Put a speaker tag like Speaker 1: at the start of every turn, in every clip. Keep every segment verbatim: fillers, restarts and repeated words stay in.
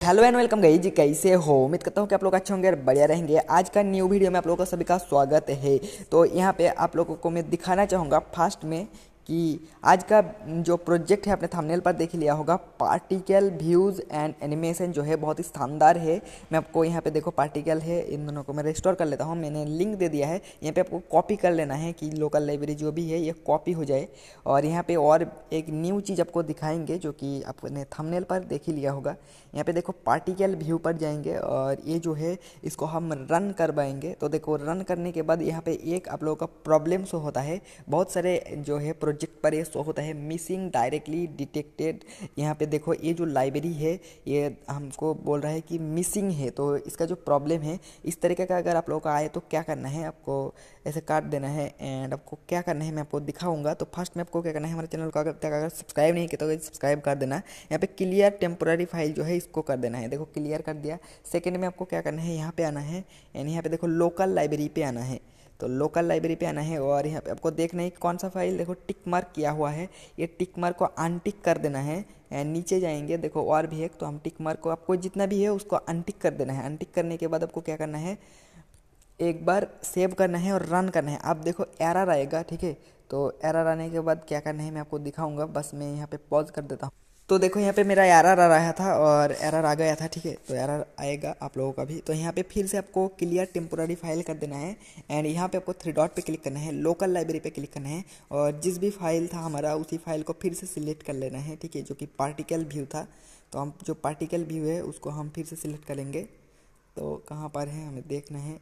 Speaker 1: Hello and welcome guys जी, कैसे हो? उम्मीद करता हूँ कि आप लोग अच्छे होंगे और बढ़िया रहेंगे। आज का न्यू वीडियो में आप लोगों का सभी का स्वागत है। तो यहाँ पे आप लोगों को मैं दिखाना चाहूँगा फास्ट में कि आज का जो प्रोजेक्ट है आपने थंबनेल पर देख लिया होगा, पार्टिकल व्यूज़ एंड एनिमेशन जो है बहुत ही शानदार है। मैं आपको यहाँ पे देखो पार्टिकल है, इन दोनों को मैं रिस्टोर कर लेता हूँ। मैंने लिंक दे दिया है, यहाँ पे आपको कॉपी कर लेना है कि लोकल लाइब्रेरी जो भी है ये कॉपी हो जाए। और यहाँ पे और एक न्यू चीज़ आपको दिखाएंगे जो कि आपने थंबनेल पर देख ही लिया होगा। यहाँ पे देखो पार्टिकल व्यू पर जाएंगे और ये जो है इसको हम रन करवाएंगे। तो देखो रन करने के बाद यहाँ पे एक आप लोगों का प्रॉब्लम शो होता है, बहुत सारे जो है प्रोजेक्ट पर ये शो होता है मिसिंग डायरेक्टली डिटेक्टेड। यहाँ पे देखो ये जो लाइब्रेरी है ये हमको बोल रहा है कि मिसिंग है। तो इसका जो प्रॉब्लम है इस तरीके का अगर आप लोगों का आए तो क्या करना है, आपको ऐसे काट देना है एंड आपको क्या करना है मैं आपको दिखाऊंगा। तो फर्स्ट में आपको क्या करना है, हमारे चैनल को अगर तक अगर सब्सक्राइब नहीं किया तो सब्सक्राइब कर देना। यहाँ पे क्लियर टेम्पोररी फाइल जो है इसको कर देना है, देखो क्लियर कर दिया। सेकंड में आपको क्या करना है, यहाँ पे आना है एंड यहाँ पे देखो लोकल लाइब्रेरी पे आना है। तो लोकल लाइब्रेरी पे आना है और यहाँ पे आपको देखना है कौन सा फाइल, देखो टिक मार्क किया हुआ है, ये टिक मार्क को अनटिक कर देना है। एंड नीचे जाएंगे देखो और भी है, तो हम टिक मार्क को आपको जितना भी है उसको अनटिक कर देना है। अनटिक करने के बाद आपको क्या करना है, एक बार सेव करना है और रन करना है। आप देखो एरर आएगा, ठीक है। तो एरर आने के बाद क्या करना है मैं आपको दिखाऊंगा, बस मैं यहाँ पे पॉज कर देता हूँ। तो देखो यहाँ पे मेरा एरर आ रहा था और एरर आ गया था, ठीक है। तो एरर आएगा आप लोगों का भी। तो यहाँ पे फिर से आपको क्लियर टेम्पोररी फाइल कर देना है एंड यहाँ पे आपको थ्री डॉट पे क्लिक करना है, लोकल लाइब्रेरी पे क्लिक करना है और जिस भी फाइल था हमारा उसी फाइल को फिर से सिलेक्ट कर लेना है, ठीक है, जो कि पार्टिकल व्यू था। तो हम जो पार्टिकल व्यू है उसको हम फिर से सिलेक्ट करेंगे। तो कहाँ पर है हमें देखना है।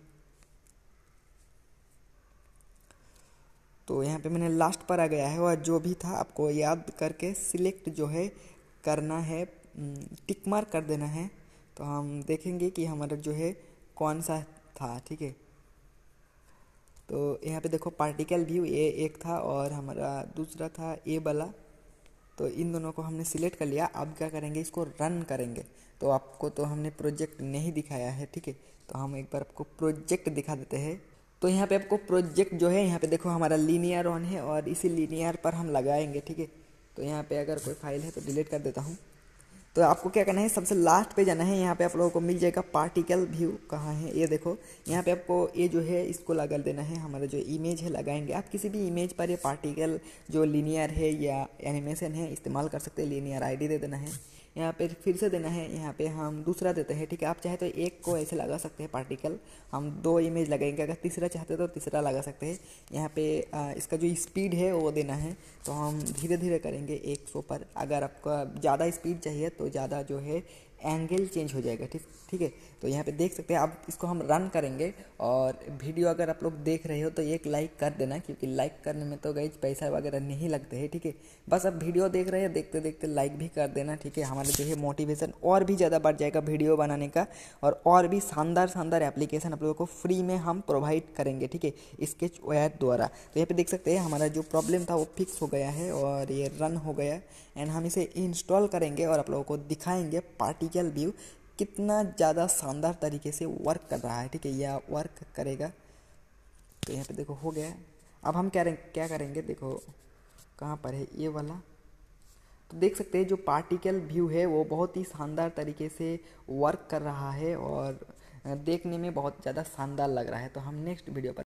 Speaker 1: तो यहाँ पे मैंने लास्ट पर आ गया है और जो भी था आपको याद करके सिलेक्ट जो है करना है, टिक मार्क कर देना है। तो हम देखेंगे कि हमारा जो है कौन सा था, ठीक है। तो यहाँ पे देखो पार्टिकल व्यू ये एक था और हमारा दूसरा था ए वाला। तो इन दोनों को हमने सिलेक्ट कर लिया। अब क्या करेंगे, इसको रन करेंगे। तो आपको तो हमने प्रोजेक्ट नहीं दिखाया है, ठीक है। तो हम एक बार आपको प्रोजेक्ट दिखा देते हैं। तो यहाँ पे आपको प्रोजेक्ट जो है यहाँ पे देखो हमारा लीनियर ऑन है और इसी लीनियर पर हम लगाएंगे, ठीक है। तो यहाँ पे अगर कोई फाइल है तो डिलीट कर देता हूँ। तो आपको क्या करना है, सबसे लास्ट पे जाना है। यहाँ पे आप लोगों को मिल जाएगा पार्टिकल व्यू, कहाँ है ये देखो। यहाँ पे आपको ये जो है इसको लगा देना है, हमारा जो इमेज है लगाएंगे। आप किसी भी इमेज पर ये पार्टिकल जो लीनियर है या एनिमेशन है इस्तेमाल कर सकते हैं। लीनियर आईडी दे देना है, यहाँ पे फिर से देना है, यहाँ पे हम दूसरा देते हैं, ठीक है। आप चाहे तो एक को ऐसे लगा सकते हैं पार्टिकल, हम दो इमेज लगाएंगे। अगर तीसरा चाहते हैं तो तीसरा लगा सकते हैं। यहाँ पे आ, इसका जो स्पीड है वो देना है। तो हम धीरे धीरे करेंगे एक सौ पर। अगर आपका ज़्यादा स्पीड चाहिए तो ज़्यादा जो है एंगल चेंज हो जाएगा, ठीक ठीक है। तो यहाँ पे देख सकते हैं। अब इसको हम रन करेंगे और वीडियो अगर आप लोग देख रहे हो तो एक लाइक कर देना, क्योंकि लाइक करने में तो गाइस पैसा वगैरह नहीं लगते हैं, ठीक है। बस अब वीडियो देख रहे हैं, देखते देखते लाइक भी कर देना, ठीक है। हमारा जो है मोटिवेशन और भी ज़्यादा बढ़ जाएगा वीडियो बनाने का और और भी शानदार शानदार एप्लीकेशन आप लोगों को फ्री में हम प्रोवाइड करेंगे, ठीक है, स्केच वेयर द्वारा। तो यहाँ पे देख सकते हैं हमारा जो प्रॉब्लम था वो फिक्स हो गया है और ये रन हो गया एंड हम इसे इंस्टॉल करेंगे और आप लोगों को दिखाएंगे पार्टिकल व्यू कितना ज़्यादा शानदार तरीके से वर्क कर रहा है, ठीक है, या वर्क करेगा। तो यहाँ पे देखो हो गया। अब हम क्या क्या करेंगे, देखो कहाँ पर है ये वाला। तो देख सकते हैं जो पार्टिकल व्यू है वो बहुत ही शानदार तरीके से वर्क कर रहा है और देखने में बहुत ज़्यादा शानदार लग रहा है। तो हम नेक्स्ट वीडियो पर